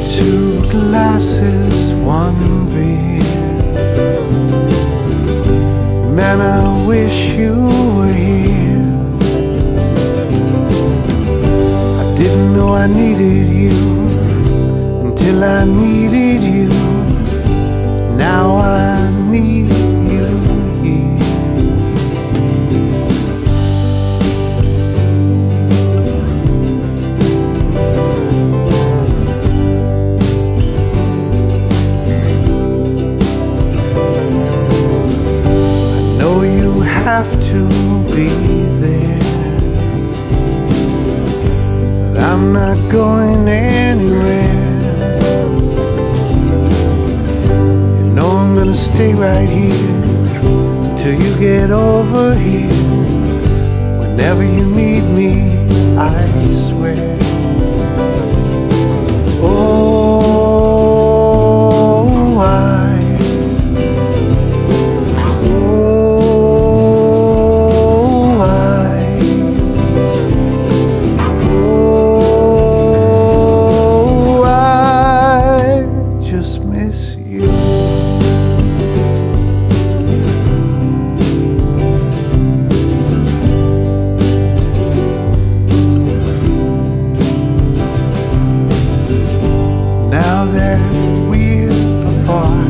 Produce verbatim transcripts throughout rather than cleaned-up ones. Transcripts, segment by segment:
Two glasses, one beer. Man, I wish you were here. I didn't know I needed you until I needed you. Now I need you here. Have to be there, but I'm not going anywhere. You know I'm gonna stay right here till you get over here. Whenever you need me, I swear. Oh, I now that we're apart,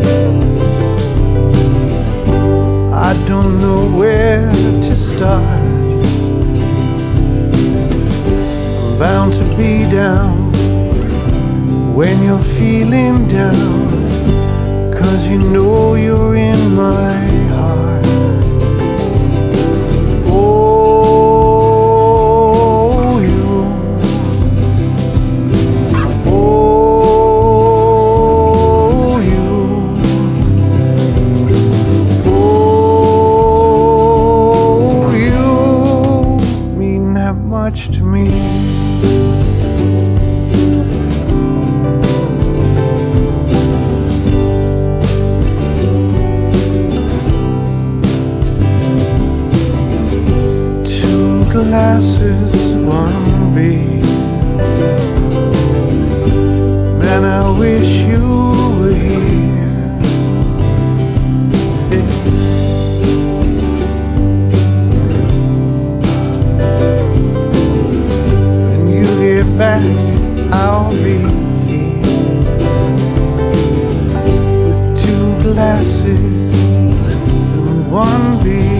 I don't know where to start. I'm bound to be down when you're feeling down, 'cause you know you're in my heart. Much to me. Two glasses, one beer. Man, I wish you were here. Back, I'll be here with two glasses and one beer.